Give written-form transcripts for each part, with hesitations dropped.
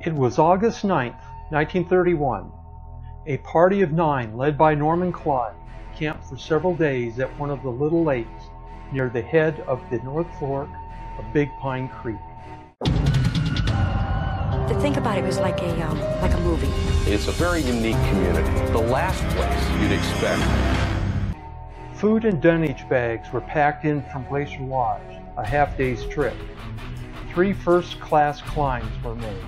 It was August 9th, 1931. A party of 9, led by Norman Clyde, camped for several days at one of the little lakes near the head of the North Fork of Big Pine Creek. To think about it was like a movie. It's a very unique community. The last place you'd expect. Food and dunnage bags were packed in from Glacier Lodge, a half-day's trip. 3 first-class climbs were made.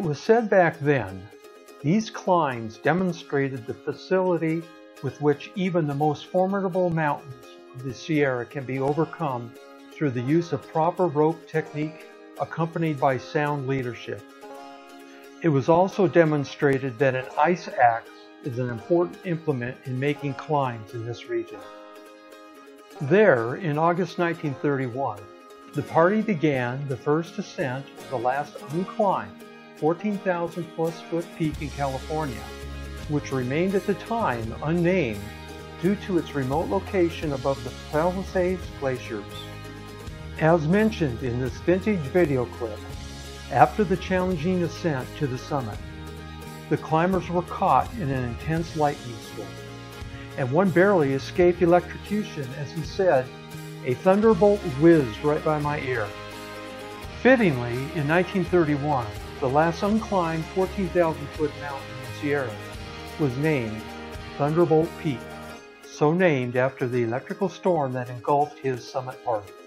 was said back then, these climbs demonstrated the facility with which even the most formidable mountains of the Sierra can be overcome through the use of proper rope technique accompanied by sound leadership. It was also demonstrated that an ice axe is an important implement in making climbs in this region. There, in August 1931, the party began the first ascent of the last unclimbed 14,000 plus foot peak in California, which remained at the time unnamed due to its remote location above the Palisades glaciers. As mentioned in this vintage video clip, after the challenging ascent to the summit, the climbers were caught in an intense lightning storm, and one barely escaped electrocution as he said, "A thunderbolt whizzed right by my ear." Fittingly, in 1931, the last unclimbed 14,000 foot mountain in the Sierra was named Thunderbolt Peak, so named after the electrical storm that engulfed his summit party.